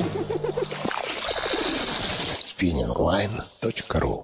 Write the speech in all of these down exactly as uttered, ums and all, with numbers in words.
спиннинг лайн точка ру.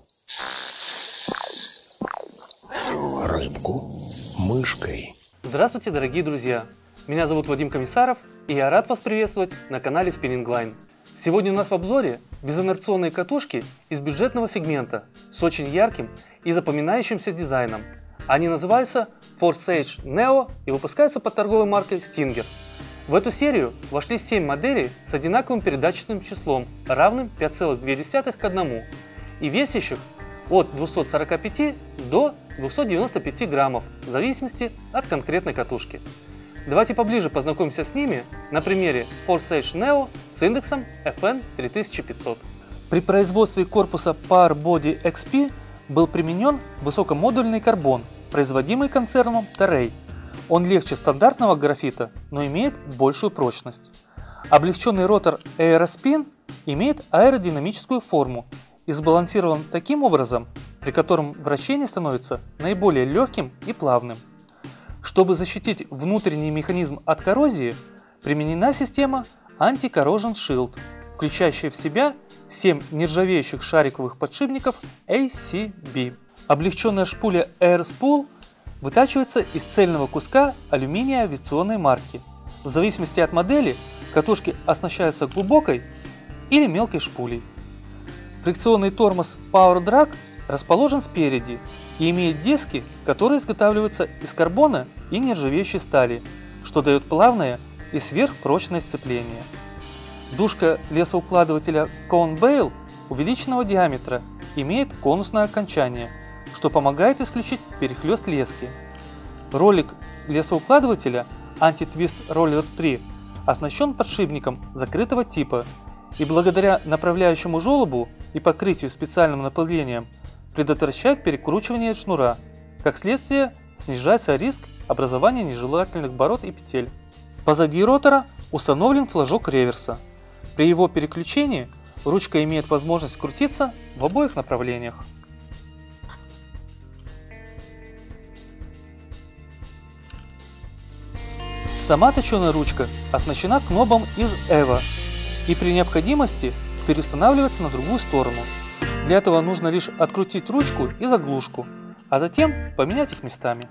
Рыбку мышкой. Здравствуйте, дорогие друзья! Меня зовут Вадим Комиссаров, и я рад вас приветствовать на канале Spinning Line. Сегодня у нас в обзоре безинерционные катушки из бюджетного сегмента с очень ярким и запоминающимся дизайном. Они называются Forsage Neo и выпускаются под торговой маркой Stinger. В эту серию вошли семь моделей с одинаковым передаточным числом, равным пять целых две десятых к одному, и весящих от двухсот сорока пяти до двухсот девяноста пяти граммов, в зависимости от конкретной катушки. Давайте поближе познакомимся с ними на примере Forsage Neo с индексом эф эн три тысячи пятьсот. При производстве корпуса Power Body икс пи был применен высокомодульный карбон, производимый концерном Toray. Он легче стандартного графита, но имеет большую прочность. Облегченный ротор Aerospin имеет аэродинамическую форму и сбалансирован таким образом, при котором вращение становится наиболее легким и плавным. Чтобы защитить внутренний механизм от коррозии, применена система Anti-Corrosion Shield, включающая в себя семь нержавеющих шариковых подшипников эй си би. Облегченная шпуля AirSpool вытачивается из цельного куска алюминия авиационной марки. В зависимости от модели катушки оснащаются глубокой или мелкой шпулей. Фрикционный тормоз Power Drag расположен спереди и имеет диски, которые изготавливаются из карбона и нержавеющей стали, что дает плавное и сверхпрочное сцепление. Дужка лесоукладывателя Cone Bale увеличенного диаметра имеет конусное окончание, что помогает исключить перехлёст лески. Ролик лесоукладывателя Anti-Twist Roller три оснащен подшипником закрытого типа и благодаря направляющему желобу и покрытию специальным напылением предотвращает перекручивание шнура. Как следствие, снижается риск образования нежелательных бород и петель. Позади ротора установлен флажок реверса. При его переключении ручка имеет возможность крутиться в обоих направлениях. Сама точеная ручка оснащена кнопом из эва и при необходимости переустанавливается на другую сторону. Для этого нужно лишь открутить ручку и заглушку, а затем поменять их местами.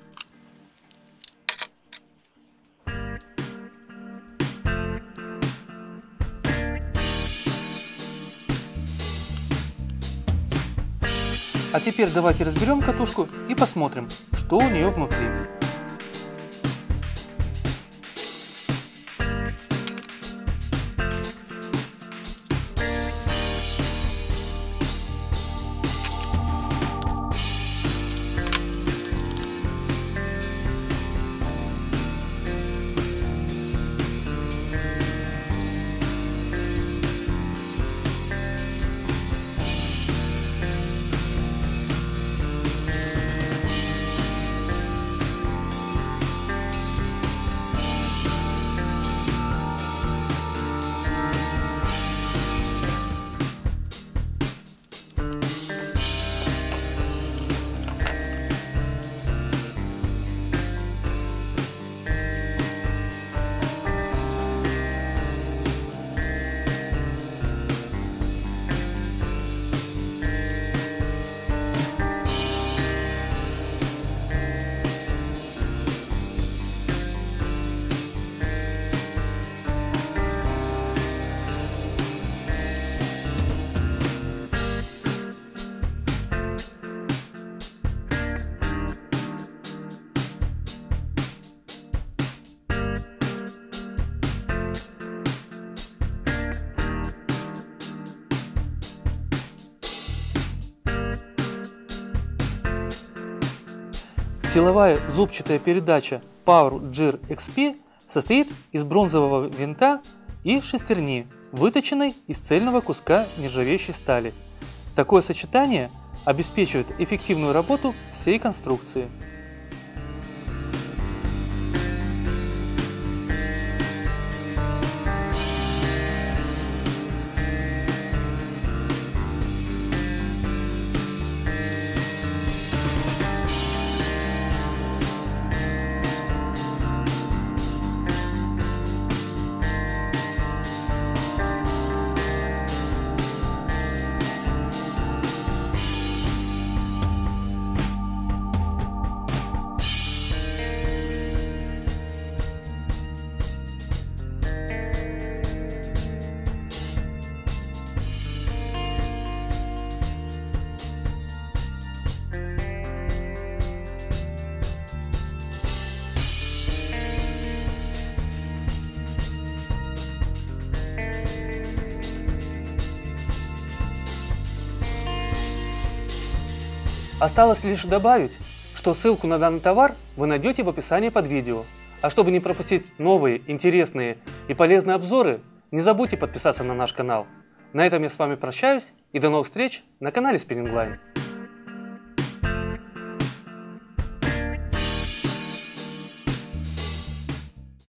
А теперь давайте разберем катушку и посмотрим, что у нее внутри. Силовая зубчатая передача Power Gear икс пи состоит из бронзового винта и шестерни, выточенной из цельного куска нержавеющей стали. Такое сочетание обеспечивает эффективную работу всей конструкции. Осталось лишь добавить, что ссылку на данный товар вы найдете в описании под видео. А чтобы не пропустить новые, интересные и полезные обзоры, не забудьте подписаться на наш канал. На этом я с вами прощаюсь и до новых встреч на канале Spinning Line.